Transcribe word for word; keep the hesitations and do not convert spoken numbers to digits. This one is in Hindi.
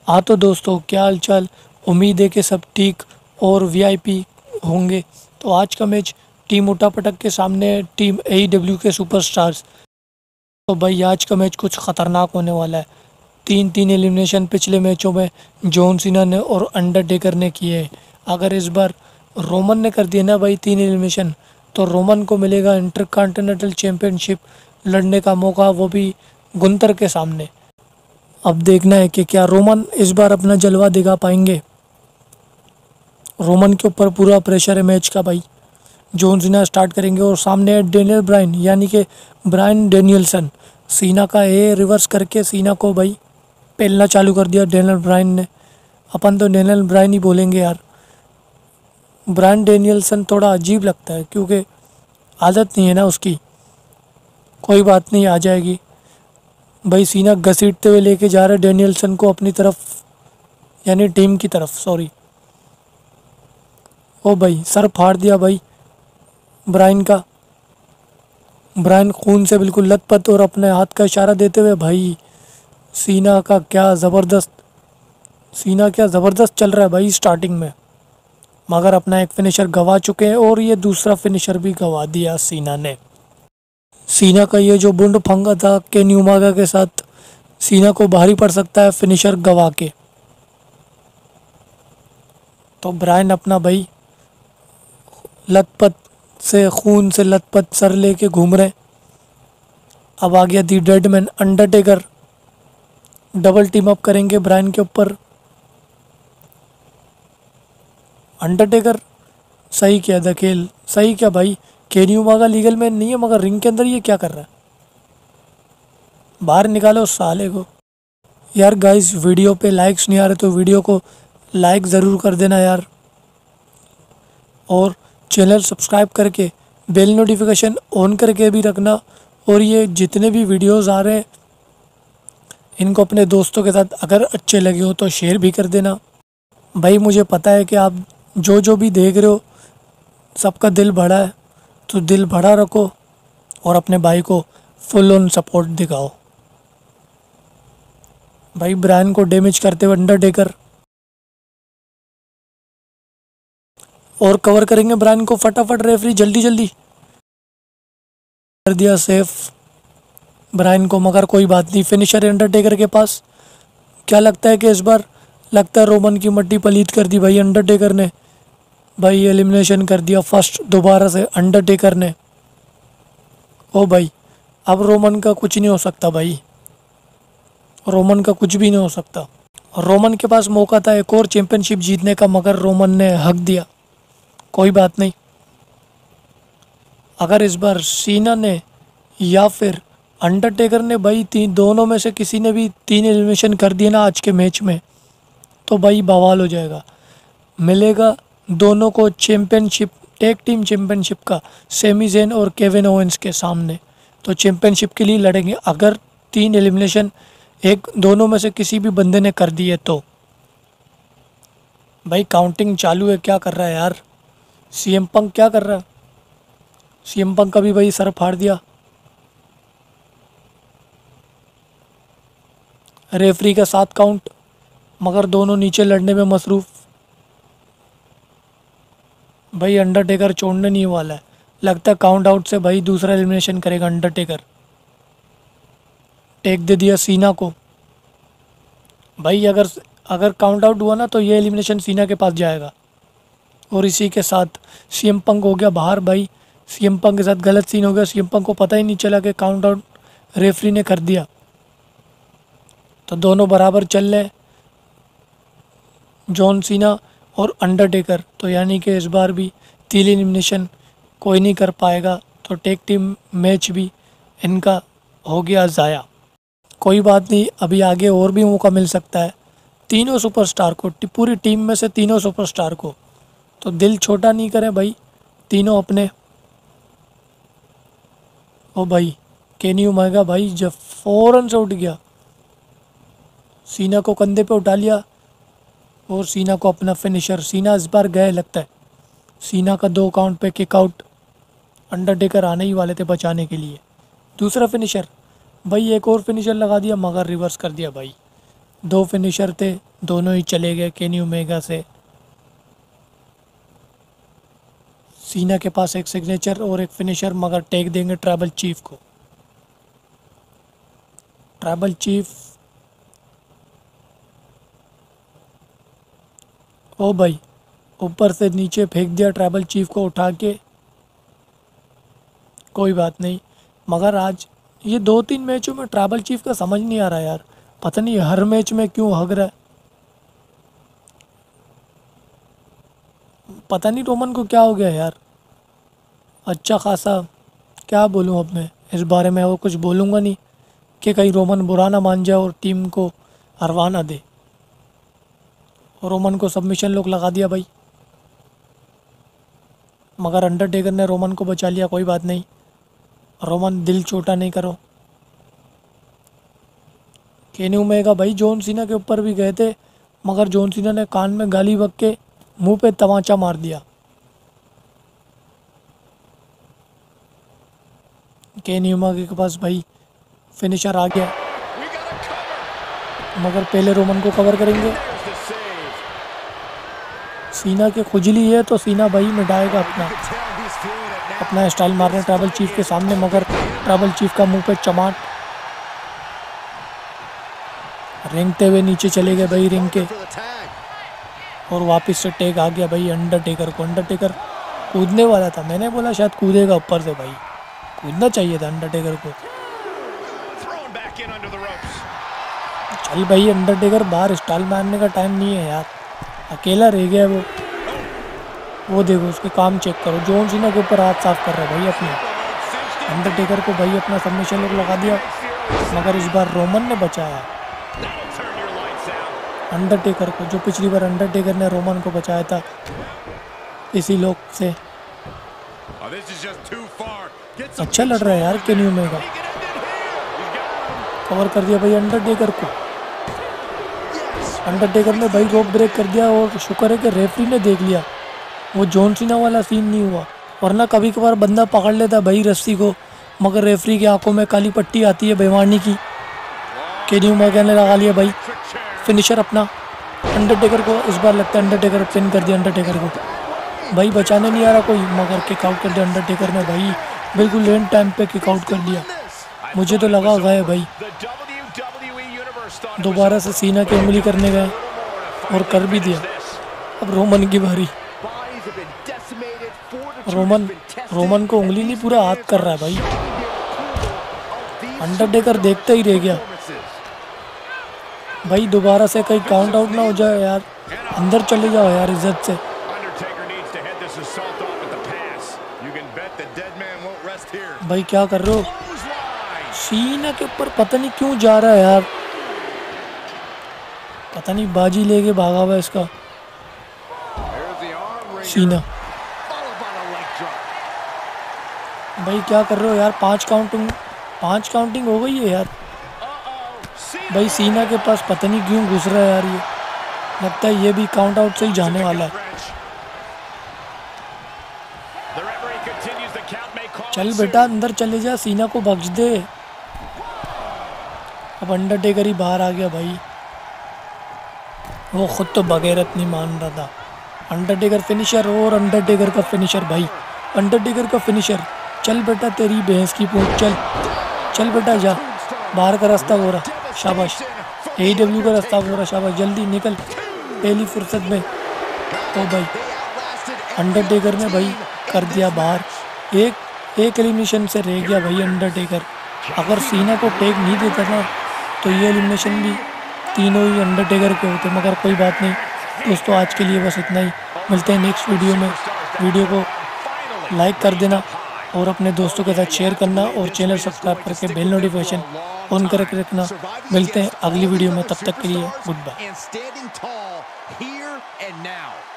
हाँ तो दोस्तों, क्या हाल चाल। उम्मीद है कि सब ठीक और वीआईपी होंगे। तो आज का मैच टीम उटापटक के सामने है, टीम एईडब्ल्यू के सुपरस्टार्स। तो भाई आज का मैच कुछ ख़तरनाक होने वाला है। तीन तीन एलिमिनेशन पिछले मैचों में जॉन सीना ने और अंडरटेकर ने किए हैं। अगर इस बार रोमन ने कर दिया ना भाई तीन एलिमिनेशन, तो रोमन को मिलेगा इंटरकॉन्टिनेंटल चैंपियनशिप लड़ने का मौका, वो भी गुंतर के सामने। अब देखना है कि क्या रोमन इस बार अपना जलवा दिखा पाएंगे। रोमन के ऊपर पूरा प्रेशर है मैच का भाई। जॉन सीना स्टार्ट करेंगे और सामने है डेनियल ब्रायन, यानी कि ब्रायन डेनियलसन। सीना का ए रिवर्स करके सीना को भाई पेलना चालू कर दिया डेनियल ब्रायन ने। अपन तो डेनियल ब्रायन ही बोलेंगे यार। ब्रायन डेनियलसन थोड़ा अजीब लगता है क्योंकि आदत नहीं है ना उसकी। कोई बात नहीं, आ जाएगी भाई। सीना घसीटते हुए लेके जा रहे डेनियलसन को अपनी तरफ, यानी टीम की तरफ, सॉरी। ओ भाई सर फाड़ दिया भाई ब्रायन का। ब्रायन खून से बिल्कुल लथपथ और अपने हाथ का इशारा देते हुए भाई। सीना का क्या ज़बरदस्त, सीना क्या ज़बरदस्त चल रहा है भाई स्टार्टिंग में। मगर अपना एक फिनिशर गंवा चुके हैं और ये दूसरा फिनिशर भी गंवा दिया सीना ने। सीना का ये जो बुंड फंगा था केनी ओमेगा के साथ, सीना को भारी पड़ सकता है फिनिशर गंवा के। तो ब्रायन अपना भाई लथपथ से, खून से लथपथ सर लेके घूम रहे। अब आ गया the Deadman Undertaker. Double team up करेंगे ब्रायन के ऊपर। अंडरटेकर सही किया था खेल, सही क्या भाई। केनी ओमेगा लीगल मैन नहीं है, मगर रिंग के अंदर ये क्या कर रहा है। बाहर निकालो उस साले को। यार गाइस, वीडियो पे लाइक्स नहीं आ रहे तो वीडियो को लाइक ज़रूर कर देना यार, और चैनल सब्सक्राइब करके बेल नोटिफिकेशन ऑन करके भी रखना। और ये जितने भी वीडियोस आ रहे हैं इनको अपने दोस्तों के साथ अगर अच्छे लगे हो तो शेयर भी कर देना भाई। मुझे पता है कि आप जो जो भी देख रहे हो सबका दिल बड़ा है, तो दिल बड़ा रखो और अपने भाई को फुल ऑन सपोर्ट दिखाओ। भाई ब्रायन को डैमेज करते हुए अंडरटेकर, और कवर करेंगे ब्रायन को फटाफट। रेफरी जल्दी जल्दी कर दिया सेफ ब्रायन को, मगर कोई बात नहीं, फिनिशर अंडरटेकर के पास। क्या लगता है कि इस बार, लगता है रोमन की मट्टी पलीत कर दी भाई अंडरटेकर ने। भाई एलिमिनेशन कर दिया फर्स्ट दोबारा से अंडरटेकर ने। ओ भाई अब रोमन का कुछ नहीं हो सकता भाई, रोमन का कुछ भी नहीं हो सकता। रोमन के पास मौका था एक और चैंपियनशिप जीतने का, मगर रोमन ने हक दिया। कोई बात नहीं, अगर इस बार सीना ने या फिर अंडरटेकर ने भाई तीन दोनों में से किसी ने भी तीन एलिमिनेशन कर दिए ना आज के मैच में, तो भाई बवाल हो जाएगा। मिलेगा दोनों को चैंपियनशिप, टेक टीम चैंपियनशिप का, सेमी ज़ेन और केविन ओवेंस के सामने। तो चैंपियनशिप के लिए लड़ेंगे अगर तीन एलिमिनेशन एक दोनों में से किसी भी बंदे ने कर दिए तो। भाई काउंटिंग चालू है, क्या कर रहा है यार सीएम पंक, क्या कर रहा है। सीएम पंक का भी भाई सर फाड़ दिया। रेफरी का सात काउंट, मगर दोनों नीचे लड़ने में मसरूफ़। भाई अंडरटेकर छोड़ने नहीं वाला है, लगता है काउंट आउट से भाई दूसरा एलिमिनेशन करेगा अंडरटेकर। टेक दे दिया सीना को भाई। अगर अगर काउंट आउट हुआ ना तो ये एलिमिनेशन सीना के पास जाएगा। और इसी के साथ सीएम पंक हो गया बाहर भाई। सीएम पंक के साथ गलत सीन हो गया, सीएम पंक को पता ही नहीं चला कि काउंट आउट रेफरी ने कर दिया। तो दोनों बराबर चल रहे जॉन सीना और अंडरटेकर। तो यानी कि इस बार भी तीन एलिमिनेशन कोई नहीं कर पाएगा, तो टेक टीम मैच भी इनका हो गया ज़ाया। कोई बात नहीं, अभी आगे और भी मौका मिल सकता है तीनों सुपरस्टार को, पूरी टीम में से तीनों सुपरस्टार को। तो दिल छोटा नहीं करें भाई तीनों अपने। ओ भाई केनी ओमेगा भाई जब फ़ौरन से उठ गया, सीना को कंधे पे उठा लिया और सीना को अपना फिनिशर। सीना इस बार गए लगता है। सीना का दो काउंट पे किक आउट, अंडरटेकर आने ही वाले थे बचाने के लिए। दूसरा फिनिशर भाई, एक और फिनिशर लगा दिया मगर रिवर्स कर दिया भाई। दो फिनिशर थे, दोनों ही चले गए केनी ओमेगा से। सीना के पास एक सिग्नेचर और एक फिनिशर, मगर टेक देंगे ट्राइबल चीफ को। ट्राइबल चीफ, ओ भाई ऊपर से नीचे फेंक दिया ट्राइबल चीफ को उठा के। कोई बात नहीं, मगर आज ये दो तीन मैचों में ट्राइबल चीफ का समझ नहीं आ रहा यार, पता नहीं हर मैच में क्यों हग रहा है। पता नहीं रोमन को क्या हो गया यार। अच्छा खासा, क्या बोलूँ अब मैं इस बारे में, वो कुछ बोलूँगा नहीं कि कहीं रोमन बुरा ना मान जाए और टीम को हरवा ना दे। रोमन को सबमिशन लोग लगा दिया भाई, मगर अंडरटेकर ने रोमन को बचा लिया। कोई बात नहीं, रोमन दिल छोटा नहीं करो। केनी ओमेगा भाई जॉन सीना के ऊपर भी गए थे, मगर जॉन सीना ने कान में गाली बक के मुंह पे तमाचा मार दिया। केनी ओमेगा के पास भाई फिनिशर आ गया, मगर पहले रोमन को कवर करेंगे। सीना के खुजली है तो सीना भाई मिटाएगा अपना अपना स्टाइल मारने ट्राइबल चीफ के सामने, मगर ट्राइबल चीफ का मुंह पे चमाट। रेंगते हुए नीचे चले गए भाई रिंग के, और वापस से टेक आ गया भाई अंडरटेकर को। अंडरटेकर कूदने वाला था, मैंने बोला शायद कूदेगा ऊपर से, भाई कूदना चाहिए था अंडरटेकर को। चल भाई अंडरटेकर बाहर, स्टाइल मारने का टाइम नहीं है यार, अकेला रह गया वो। वो देखो उसके काम चेक करो, जॉन सीना के ऊपर हाथ साफ कर रहा है भाई अपने। अंडरटेकर को भाई अपना सबमिशन लोग लगा दिया, मगर इस बार रोमन ने बचाया अंडरटेकर को, जो पिछली बार अंडरटेकर ने रोमन को बचाया था इसी लोग से। अच्छा लड़ रहा है यार केनी ओमेगा, कवर कर दिया भाई अंडरटेकर को। अंडरटेकर ने भाई रोप ब्रेक कर दिया, और शुक्र है कि रेफरी ने देख लिया, वो जॉन सीना वाला सीन नहीं हुआ, वरना कभी कभार बंदा पकड़ लेता भाई रस्सी को, मगर रेफरी की आंखों में काली पट्टी आती है बेईमानी की। केनी ओमेगा ने लगा लिया भाई फिनिशर अपना अंडरटेकर को। इस बार लगता है अंडरटेकर पिन कर दिया अंडरटेकर को भाई, बचाने नहीं आ रहा कोई, मगर किक आउट कर दिया अंडरटेकर ने भाई, बिल्कुल एंड टाइम पे किक आउट कर दिया। मुझे तो लगा गए भाई, दोबारा से सीना की उंगली करने गए और कर भी दिया। अब रोमन की बारी, रोमन रोमन को उंगली नहीं पूरा हाथ कर रहा है भाई। अंडरटेकर देखते ही रह गया भाई, दोबारा से कहीं काउंट आउट ना हो जाए यार, अंदर चले जाओ यार इज्जत से। भाई क्या कर रहे हो, सीना के ऊपर पता नहीं क्यों जा रहा है यार, पता नहीं बाजी लेके भागा हुआ इसका सीना। भाई क्या कर रहे हो यार, पांच काउंटिंग पांच काउंटिंग हो गई है यार। भाई सीना के पास पता नहीं क्यों घुस रहा है यार, ये लगता है ये भी काउंट आउट से ही जाने वाला है। चल बेटा अंदर चले जा, सीना को बख्श दे। अब अंडरटेकर ही बाहर आ गया भाई, वो खुद तो बगैरत नहीं मान रहा था। अंडरटेकर फिनिशर, और अंडरटेकर का फिनिशर भाई, अंडरटेकर का फिनिशर। चल बेटा तेरी भैंस की पूंछ, चल चल बेटा जा, बाहर का रास्ता हो रहा, शाबाश। एईडब्ल्यू का रास्ता हो रहा, शाबाश, जल्दी निकल पहली फुर्सत में। तो भाई अंडरटेकर ने भाई कर दिया बाहर, एक एक एलिमिनेशन से रह गया भाई अंडरटेकर। अगर सीना को टेक नहीं देता ना तो ये एलिमिनेशन भी तीनों ही अंडरटेकर के होते, मगर कोई बात नहीं दोस्तों, आज के लिए बस इतना ही। मिलते हैं नेक्स्ट वीडियो में। वीडियो को लाइक कर देना और अपने दोस्तों के साथ शेयर करना, और चैनल सब्सक्राइब करके बेल नोटिफिकेशन ऑन करके रखना। मिलते हैं अगली वीडियो में, तब तक के लिए गुड बाय।